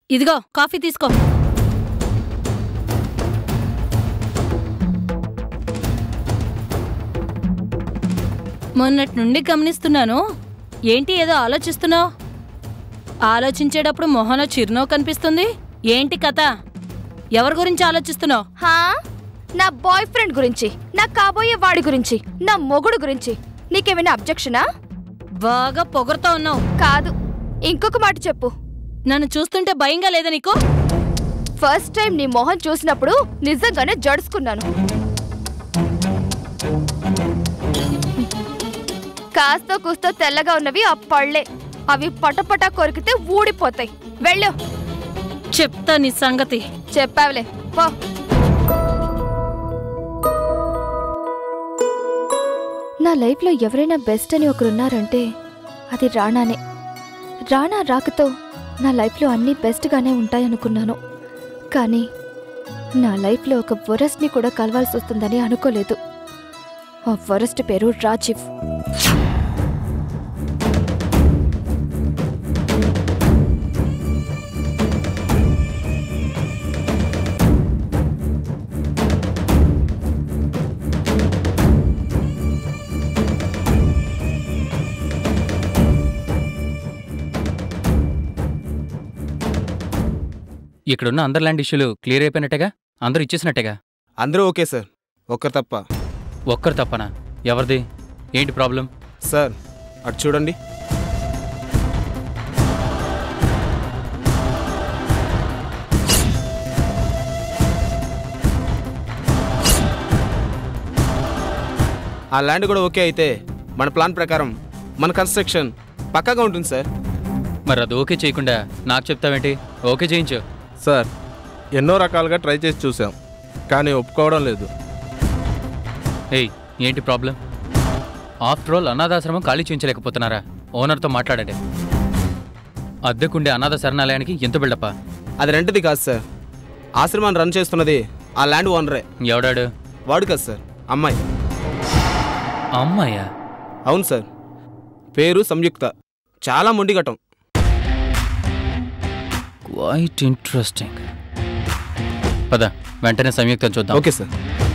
ఇదిగో కాఫీ తీసుకో. మొన్నటి నుండి గమనిస్తున్నాను. ఏంటి ఏదో ఆలోచిస్తున్నావు? ఆలోచించేటప్పుడు మొహంలో చిరునవ్వు కనిపిస్తుంది. ఏంటి కథ? ఎవరి గురించి ఆలోచిస్తున్నావు? నా బాయ్ ఫ్రెండ్ గురించి, నా కాబోయే వాడి గురించి, నా మొగుడు గురించి. నీకేమైనా అబ్జెక్షనా? బాగా పొగరుతో ఉన్నావు. కాదు, ఇంకొక మాట చెప్పు. నన్ను చూస్తుంటే భయంగా లేదా నీకు? ఫస్ట్ టైం నీ మొహం చూసినప్పుడు నిజంగానే జడుచుకున్నాను. కాస్తో కూస్తో తెల్లగా ఉన్నవి ఆ పళ్ళే. అవి పటపటా కొరికితే ఊడిపోతాయి. వెళ్ళు. చెప్తా నీ సంగతి. చెప్పావులే, పో. నా లైఫ్లో ఎవరైనా బెస్ట్ అని ఒకరున్నారంటే అది రాణానే. రాణా రాకతో నా లైఫ్లో అన్నీ బెస్ట్గానే ఉంటాయనుకున్నాను. కానీ నా లైఫ్లో ఒక వరస్ట్ని కూడా కలవాల్సి వస్తుందని అనుకోలేదు. ఆ వరస్ట్ పేరు రాజీవ్. ఇక్కడున్న అందర్ ల్యాండ్ ఇష్యూలు క్లియర్ అయిపోయినట్టేగా? అందరూ ఇచ్చేసినట్టేగా? అందరూ ఓకే సార్, ఒక్కరు తప్ప. ఒక్కరు తప్పనా? ఎవరిది? ఏంటి ప్రాబ్లం? సార్ అటు చూడండి. ఆ ల్యాండ్ కూడా ఓకే అయితే మన ప్లాన్ ప్రకారం మన కన్స్ట్రక్షన్ పక్కాగా ఉంటుంది సార్. మరి అది ఓకే చేయకుండా నాకు చెప్తావేంటి? ఓకే చేయించు. సార్ ఎన్నో రకాలుగా ట్రై చేసి చూసాం, కానీ ఒప్పుకోవడం లేదు. ఏయ్, ఏంటి ప్రాబ్లం? ఆఫ్టర్ ఆల్ అనాథాశ్రమం ఖాళీ చేయించలేకపోతున్నారా? ఓనర్తో మాట్లాడండి. అద్దెకుండే అనాథ శరణాలయానికి ఎంత బిల్డప్పా? అది రెంట్ది కాదు సార్, ఆశ్రమాన్ని రన్ చేస్తున్నది ఆ ల్యాండ్ ఓనరే. ఎవడాడు? వాడు కాదు సార్, అమ్మాయి. అమ్మాయా? అవును సార్, పేరు సంయుక్త. చాలా మొండిఘటం. Quite interesting. పద, వెంటనే సంయుక్తం చూద్దాం. Okay sir.